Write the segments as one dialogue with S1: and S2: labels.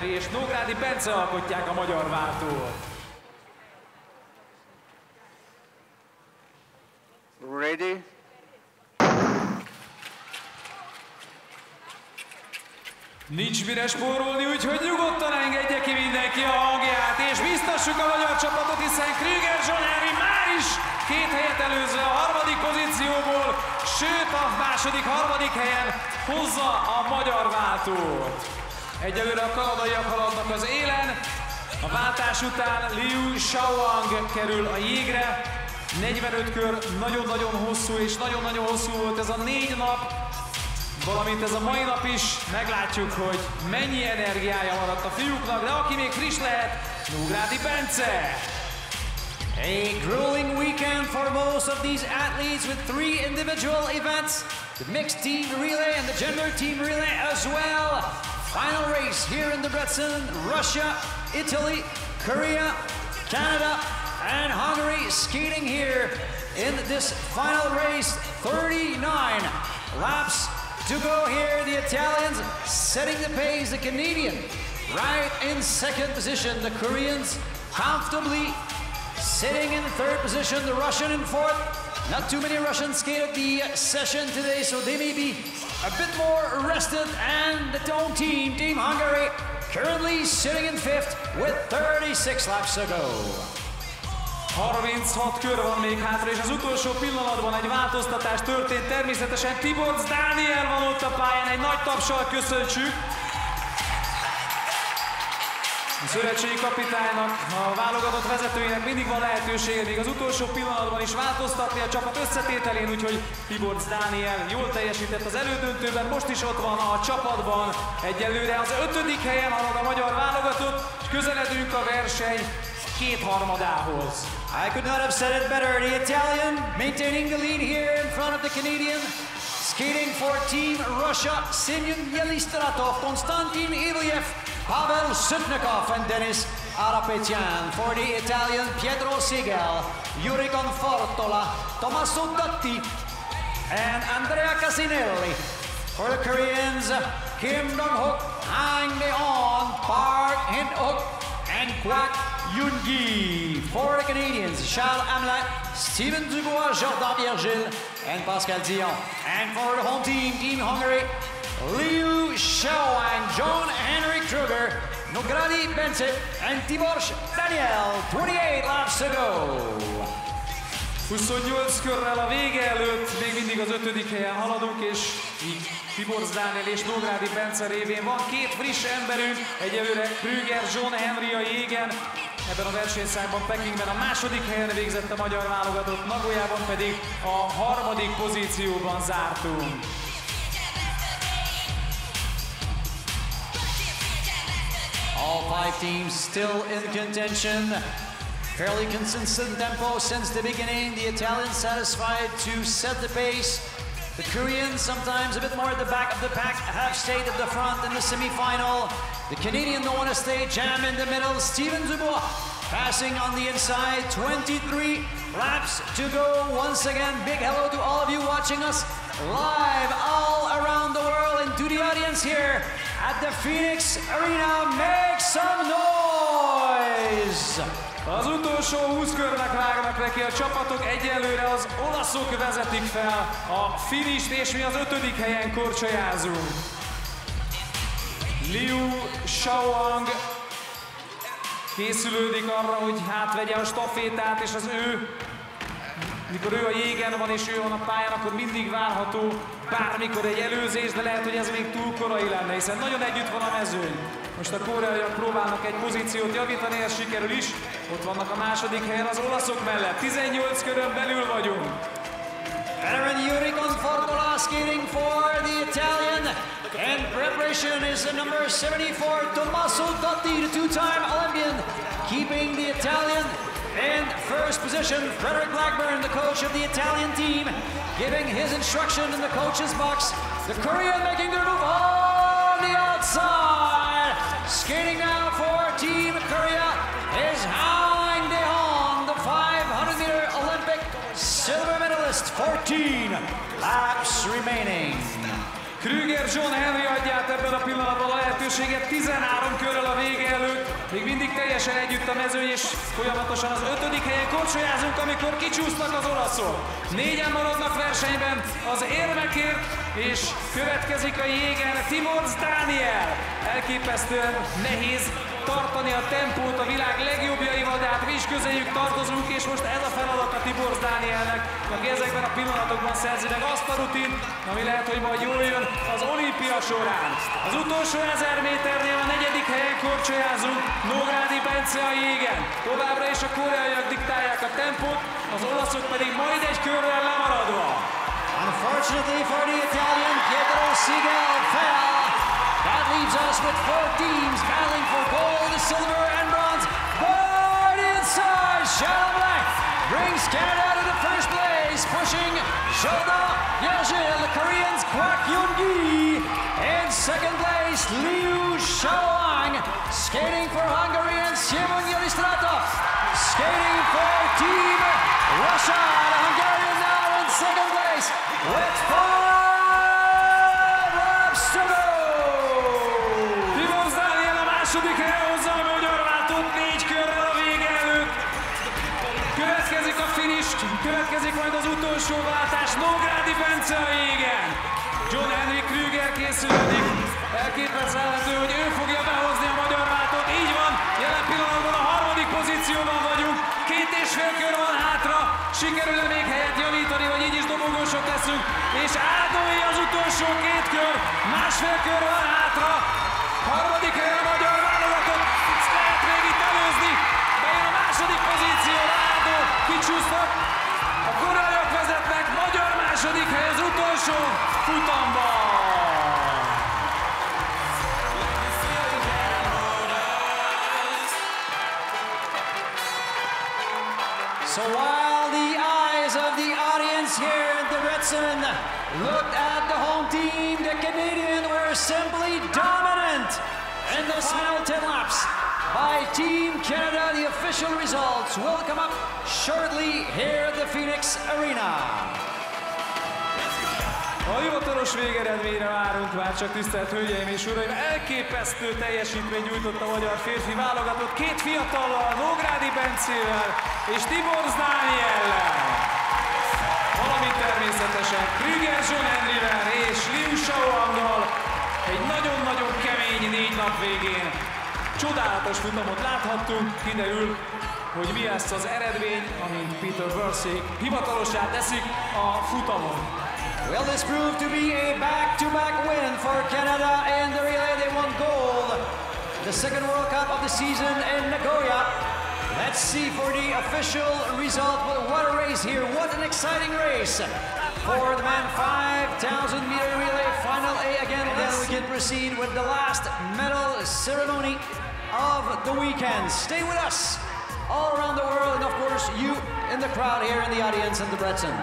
S1: Henry és Nógrádi Bence alkotják a magyar váltót.
S2: Ready?
S1: Nincs mire spórolni, úgyhogy nyugodtan engedje ki mindenki a hangját, és biztassuk a magyar csapatot, hiszen Krüger John Henry már is 2 helyet előzve a harmadik pozícióból, sőt a második, harmadik helyen hozza a magyar váltót. Egyelőre a kanadaiak haladnak az élen, a váltás után Liu Shaoang kerül a jégre. 45 kör nagyon-nagyon hosszú, és nagyon-nagyon hosszú volt ez a 4 nap, valamint ez a mai nap is. Meglátjuk, hogy mennyi energiája maradt a fiúknak, de aki még friss lehet, Nógrádi Bence.
S3: A grueling weekend for most of these athletes with 3 individual events, the mixed team relay and the gender team relay as well. Final race here in Debrecen, Russia, Italy, Korea, Canada, and Hungary skating here in this final race. 39 laps to go here. The Italians setting the pace, the Canadian right in second position, the Koreans comfortably sitting in third position, the Russian in fourth. Not too many Russians skated the session today, so they may be a bit more rested. And the Tone team, Team Hungary, currently sitting in fifth with 36 laps to go.
S1: 36 kör van még hátra, és az utolsó pillanatban egy változtatás történt. Természetesen Tiborcs Dániel van ott a pályán, egy nagy tapssal köszöntsük. A szövetségi kapitánynak, a válogatott vezetőjének mindig van lehetősége még az utolsó pillanatban is változtatni a csapat összetételén, úgyhogy Tiborcs Dániel jól teljesített az elődöntőben, most is ott van a csapatban. Egyelőre az 5. helyen halad a magyar válogatott, és közeledünk a verseny 2/3-ához.
S3: I could not have said it better. The Italian maintaining the lead here in front of the Canadian. Skating for Team Russia, Semyon Yelistratov, Konstantin Ivlyev, Pavel Sutnikov, and Denis Arapetyan. For the Italian, Pietro Sigel, Yuri Confortola, Tommaso Datti, and Andrea Casinelli. For the Koreans, Kim Dong-hook, Hang De-on, Park Hin-hook, and Kwak Yoon-gi. For the Canadians, Charles Hamlet, Steven Dubois, Jordan Virgil, and Pascal Dion. And for the home team, Team Hungary, Liu Shaoang, John Henry Kruger, Nógrádi Bence, and Tiborcs Daniel. 28 laps to go.
S1: 28 körrel a vége előtt még mindig az 5. helyen haladunk, és így Tiborcs Dániel és Nógrádi Bence révén van 2 friss emberünk, egyelőre Krüger John Henry a jégen. Ebben a versenyszámban Pekingben a 2. helyen végzett a magyar válogatott, Nagoyában pedig a 3. pozícióban zártunk.
S3: All 5 teams still in contention. Fairly consistent tempo since the beginning. The Italians satisfied to set the pace. The Koreans sometimes a bit more at the back of the pack, have stayed at the front in the semi-final. The Canadian don't want to stay jam in the middle. Steven Dubois passing on the inside. 23 laps to go. Once again, big hello to all of you watching us live all around the world and to the audience here at the Phoenix Arena. Make some noise!
S1: Az utolsó 20 körnek vágnak neki a csapatok, egyelőre az olaszok vezetik fel a finist, és mi az 5. helyen korcsolyázunk. Liu Shaoang készülődik arra, hogy átvegye a stafétát, és az mikor ő a jégen van és ő van a pályán, akkor mindig várható bármikor egy előzés, de lehet, hogy ez még túl korai lenne, hiszen nagyon együtt van a mezőny. Most a koreaiak próbálnak egy pozíciót javítani, ez sikerül is. Ott vannak a 2. helyen az olaszok mellett. 18 körön belül vagyunk.
S3: Veteran Yuri Confortola skating for the Italian. And preparation is the number 74, Tommaso Datti, the 2-time Olympian, keeping the Italian in first position. Frederick Blackburn, the coach of the Italian team, giving his instruction in the coach's box. The Korean making their move on the outside. Skating now for Team Korea is Hang De-on, the 500-meter Olympic silver medalist. 14 laps remaining.
S1: Krüger John Henry adja át ebben a pillanatban a lehetőséget 13 körrel a vége előtt. Még mindig teljesen együtt a mezőny, és folyamatosan az 5. helyen korcsolyázunk, amikor kicsúsznak az olaszok. 4-en maradnak versenyben az érmekért, és következik a jégen Timor Daniel. Elképesztően nehéz tartani a tempót a világ legjobbjaival, de hát mi is közéjük tartozunk, és most ez a feladat a Timor Danielnek, aki ezekben a pillanatokban szerzi meg azt a rutint, ami lehet, hogy majd jól jön az olimpia során. Az utolsó 1000 méternél a 4. helyen korcsolyázunk, Nógrádi Bence a jégen. Továbbra is a koreaiak diktálják a tempót, az olaszok pedig majd egy körrel lemaradva.
S3: Unfortunately for the Italian, Pietro Sigel fell. That leaves us with 4 teams battling for gold, silver, and bronze. But inside, Shadow Black brings Canada to the first place, pushing Shilda Yeljil, the Koreans Kwak Yoon-gi. In second place, Liu Shaoang. Skating for Hungary and Simon Yelistratov. Skating for Team Russia, the Hungarian now in second place with 5 laps to go.
S1: Timor Daniel a második helyen hozza a magyar váltót 4 körrel a vége előtt. Következik a finish, következik majd az utolsó váltás, Nógrádi Bence a jégen. John Henry Krüger készülődik. Elképzelhető, hogy ő fogja behozni a magyar váltót. Így van, jelen pillanatban a 3. pozícióban vagyunk. 2,5 kör van hátra. Sikerül-e még helyet javítani, vagy így is dobogósok leszünk. És Ádói az utolsó 2 kör. 1,5 kör van hátra. 3. helyen a magyar válogatott. Lehet még itt előzni. Bejön a 2. pozícióra Ádó. Kicsúsztak. A koreaiak vezetnek. Magyar 2. hely az utolsó futamban.
S3: So while the eyes of the audience here at the Debrecen looked at the home team, the Canadians were simply dominant in the final 10 laps. By Team Canada, the official results will come up shortly here at the Phoenix Arena.
S1: A hivatalos végeredményre várunk már csak, tisztelt Hölgyeim és Uraim! Elképesztő teljesítményt nyújtott a magyar férfi válogatott 2 fiatallal, Nógrádi Bencével és Timor Daniellel. Valamint természetesen Krüger John Henryvel és Liu Shaoanggal egy nagyon-nagyon kemény 4 nap végén csodálatos futamot láthattunk, kiderül, hogy mi lesz az eredmény, amint Peter Bursey hivatalossá teszik a futamon.
S3: Well, this proved to be a back-to-back win for Canada in the relay. They won gold, the second World Cup of the season in Nagoya. Let's see for the official result. Well, what a race here. What an exciting race for the man 5,000 meter relay final A again. And then we can proceed with the last medal ceremony of the weekend. Stay with us all around the world, and of course you in the crowd here in the audience in Debrecen.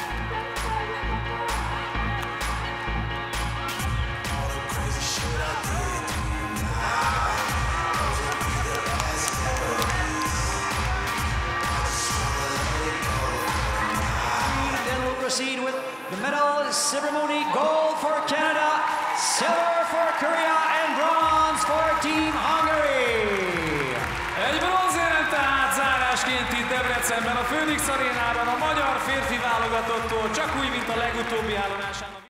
S3: Proceed with the medal ceremony. Gold for Canada, silver for Korea, and bronze for Team Hungary.
S1: Egy bronzérem tehát zárásként itt Debrecenben, a Phoenix Arénában a magyar férfi válogatottól, csak úgy, mint a legutóbbi állomásán.